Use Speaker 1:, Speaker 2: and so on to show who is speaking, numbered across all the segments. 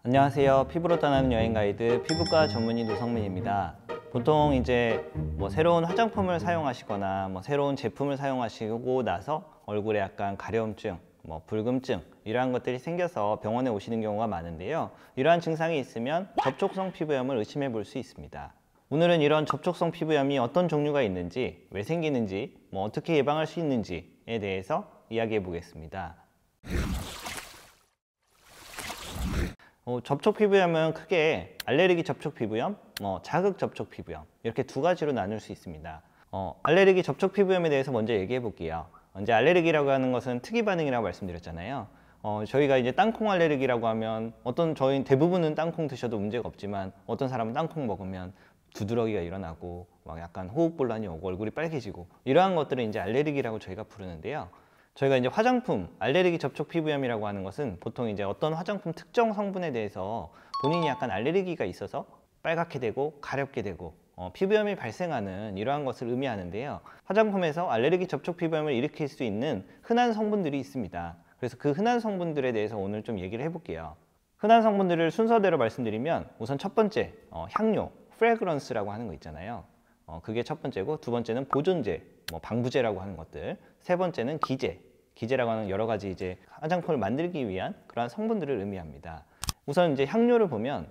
Speaker 1: 안녕하세요. 피부로 떠나는 여행 가이드 피부과 전문의 노성민입니다. 보통 이제 새로운 화장품을 사용하시거나 새로운 제품을 사용하시고 나서 얼굴에 약간 가려움증, 붉음증 이러한 것들이 생겨서 병원에 오시는 경우가 많은데요. 이러한 증상이 있으면 접촉성 피부염을 의심해 볼 수 있습니다. 오늘은 이런 접촉성 피부염이 어떤 종류가 있는지, 왜 생기는지, 어떻게 예방할 수 있는지에 대해서 이야기해 보겠습니다. 접촉 피부염은 크게 알레르기 접촉 피부염, 자극 접촉 피부염 이렇게 두 가지로 나눌 수 있습니다. 알레르기 접촉 피부염에 대해서 먼저 얘기해 볼게요. 이제 알레르기라고 하는 것은 특이 반응이라고 말씀드렸잖아요. 저희가 이제 땅콩 알레르기라고 하면 저희 대부분은 땅콩 드셔도 문제가 없지만 어떤 사람은 땅콩 먹으면 두드러기가 일어나고 약간 호흡곤란이 오고 얼굴이 빨개지고 이러한 것들을 이제 알레르기라고 저희가 부르는데요. 저희가 이제 화장품 알레르기 접촉 피부염이라고 하는 것은 보통 이제 어떤 화장품 특정 성분에 대해서 본인이 약간 알레르기가 있어서 빨갛게 되고 가렵게 되고 피부염이 발생하는 이러한 것을 의미하는데요. 화장품에서 알레르기 접촉 피부염을 일으킬 수 있는 흔한 성분들이 있습니다. 그래서 그 흔한 성분들에 대해서 오늘 좀 얘기를 해볼게요. 흔한 성분들을 순서대로 말씀드리면 우선 첫 번째 향료, 프레그런스라고 하는 거 있잖아요. 그게 첫 번째고, 두 번째는 보존제, 방부제라고 하는 것들, 세 번째는 기제라고 하는 여러 가지 이제 화장품을 만들기 위한 그러한 성분들을 의미합니다. 우선 이제 향료를 보면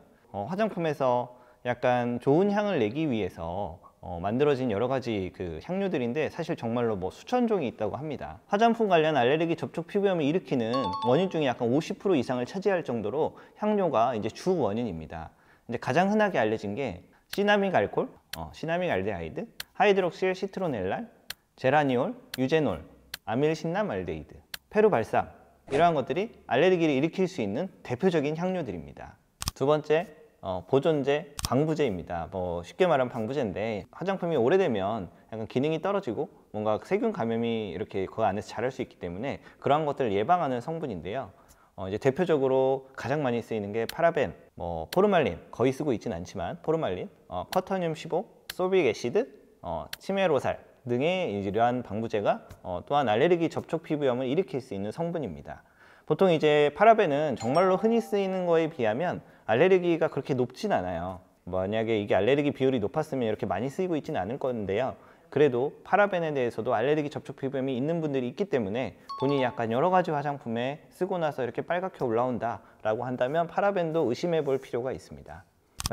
Speaker 1: 화장품에서 약간 좋은 향을 내기 위해서 만들어진 여러 가지 그 향료들인데 사실 정말로 수천 종이 있다고 합니다. 화장품 관련 알레르기 접촉 피부염을 일으키는 원인 중에 약간 50% 이상을 차지할 정도로 향료가 이제 주 원인입니다. 이제 가장 흔하게 알려진 게 시나믹 알콜, 시나믹 알데하이드, 하이드록실 시트로넬랄, 제라니올, 유제놀, 아밀신남 알데히드, 페루발삼 이러한 것들이 알레르기를 일으킬 수 있는 대표적인 향료들입니다. 두 번째, 보존제, 방부제입니다. 쉽게 말하면 방부제인데 화장품이 오래되면 약간 기능이 떨어지고 뭔가 세균 감염이 이렇게 그 안에서 자랄 수 있기 때문에 그러한 것들을 예방하는 성분인데요. 이제 대표적으로 가장 많이 쓰이는 게 파라벤, 포르말린, 거의 쓰고 있지는 않지만 포르말린, 커터늄 15, 솔빅 애시드, 치메로살 등의 이러한 방부제가 또한 알레르기 접촉 피부염을 일으킬 수 있는 성분입니다. 보통 이제 파라벤은 정말로 흔히 쓰이는 거에 비하면 알레르기가 그렇게 높진 않아요. 만약에 이게 알레르기 비율이 높았으면 이렇게 많이 쓰이고 있지는 않을 건데요. 그래도 파라벤에 대해서도 알레르기 접촉 피부염이 있는 분들이 있기 때문에 본인이 약간 여러 가지 화장품에 쓰고 나서 이렇게 빨갛게 올라온다 라고 한다면 파라벤도 의심해 볼 필요가 있습니다.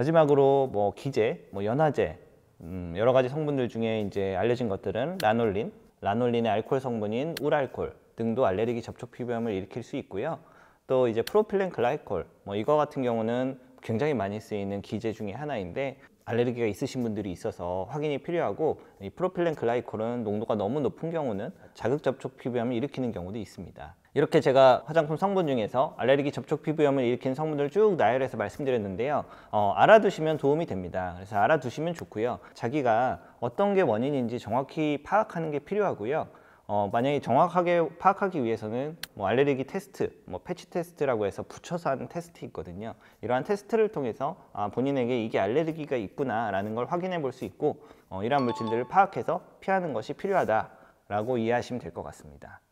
Speaker 1: 마지막으로 기제, 연화제, 여러 가지 성분들 중에 이제 알려진 것들은 라놀린, 라놀린의 알코올 성분인 울알콜 등도 알레르기 접촉 피부염을 일으킬 수 있고요. 또 이제 프로필렌 글라이콜, 이거 같은 경우는 굉장히 많이 쓰이는 기제 중에 하나인데 알레르기가 있으신 분들이 있어서 확인이 필요하고, 이 프로필렌 글라이콜은 농도가 너무 높은 경우는 자극 접촉 피부염을 일으키는 경우도 있습니다. 이렇게 제가 화장품 성분 중에서 알레르기 접촉 피부염을 일으키는 성분들을 쭉 나열해서 말씀드렸는데요. 알아두시면 도움이 됩니다. 그래서 알아두시면 좋고요. 자기가 어떤 게 원인인지 정확히 파악하는 게 필요하고요. 만약에 정확하게 파악하기 위해서는 알레르기 테스트, 패치 테스트라고 해서 붙여서 하는 테스트 있거든요. 이러한 테스트를 통해서 본인에게 이게 알레르기가 있구나 라는 걸 확인해 볼 수 있고, 이러한 물질들을 파악해서 피하는 것이 필요하다라고 이해하시면 될 것 같습니다.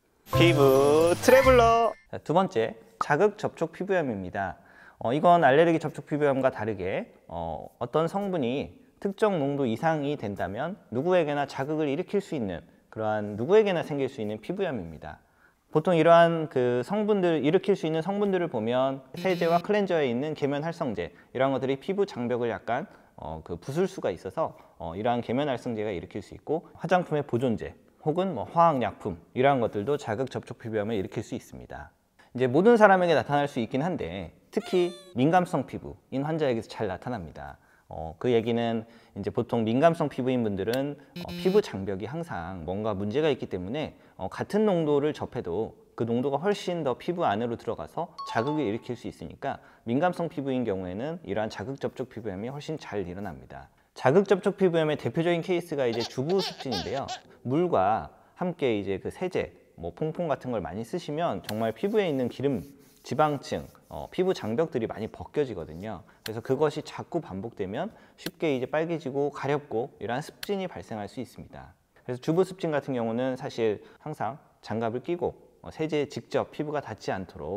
Speaker 1: 피부 트래블러! 두 번째, 자극 접촉 피부염입니다. 이건 알레르기 접촉 피부염과 다르게 어떤 성분이 특정 농도 이상이 된다면 누구에게나 자극을 일으킬 수 있는, 그러한 누구에게나 생길 수 있는 피부염입니다. 보통 이러한 그 성분들, 일으킬 수 있는 성분들을 보면 세제와 클렌저에 있는 계면활성제, 이러한 것들이 피부 장벽을 약간 부술 수가 있어서 이러한 계면활성제가 일으킬 수 있고, 화장품의 보존제 혹은 화학약품 이러한 것들도 자극 접촉 피부염을 일으킬 수 있습니다. 이제 모든 사람에게 나타날 수 있긴 한데 특히 민감성 피부인 환자에게서 잘 나타납니다. 그 얘기는 이제 보통 민감성 피부인 분들은 피부 장벽이 항상 뭔가 문제가 있기 때문에 같은 농도를 접해도 그 농도가 훨씬 더 피부 안으로 들어가서 자극을 일으킬 수 있으니까 민감성 피부인 경우에는 이러한 자극 접촉 피부염이 훨씬 잘 일어납니다. 자극 접촉 피부염의 대표적인 케이스가 이제 주부 습진인데요. 물과 함께 이제 그 세제, 퐁퐁 같은 걸 많이 쓰시면 정말 피부에 있는 기름, 지방층, 피부 장벽들이 많이 벗겨지거든요. 그래서 그것이 자꾸 반복되면 쉽게 이제 빨개지고 가렵고 이러한 습진이 발생할 수 있습니다. 그래서 주부 습진 같은 경우는 사실 항상 장갑을 끼고 세제에 직접 피부가 닿지 않도록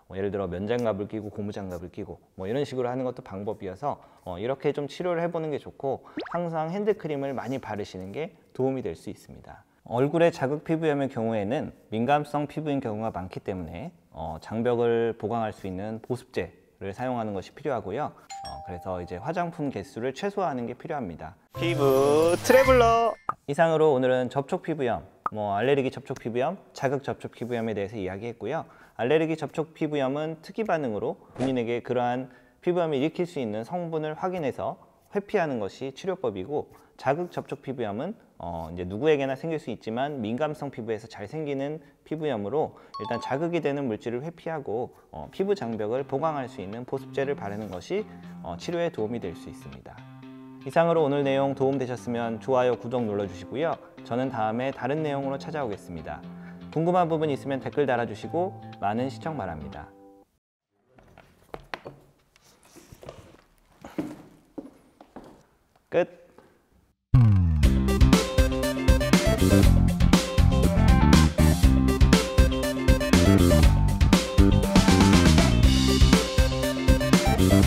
Speaker 1: 예를 들어 면장갑을 끼고 고무장갑을 끼고 뭐 이런 식으로 하는 것도 방법이어서 이렇게 좀 치료를 해보는 게 좋고, 항상 핸드크림을 많이 바르시는 게 도움이 될 수 있습니다. 얼굴에 자극 피부염의 경우에는 민감성 피부인 경우가 많기 때문에 장벽을 보강할 수 있는 보습제를 사용하는 것이 필요하고요. 그래서 이제 화장품 개수를 최소화하는 게 필요합니다. 피부 트래블러! 이상으로 오늘은 접촉 피부염, 알레르기 접촉 피부염, 자극 접촉 피부염에 대해서 이야기했고요. 알레르기 접촉 피부염은 특이 반응으로 본인에게 그러한 피부염을 일으킬 수 있는 성분을 확인해서 회피하는 것이 치료법이고, 자극 접촉 피부염은 이제 누구에게나 생길 수 있지만 민감성 피부에서 잘 생기는 피부염으로 일단 자극이 되는 물질을 회피하고 피부 장벽을 보강할 수 있는 보습제를 바르는 것이 치료에 도움이 될 수 있습니다. 이상으로 오늘 내용 도움되셨으면 좋아요, 구독 눌러주시고요. 저는 다음에 다른 내용으로 찾아오겠습니다. 궁금한 부분 있으면 댓글 달아주시고 많은 시청 바랍니다. 끝.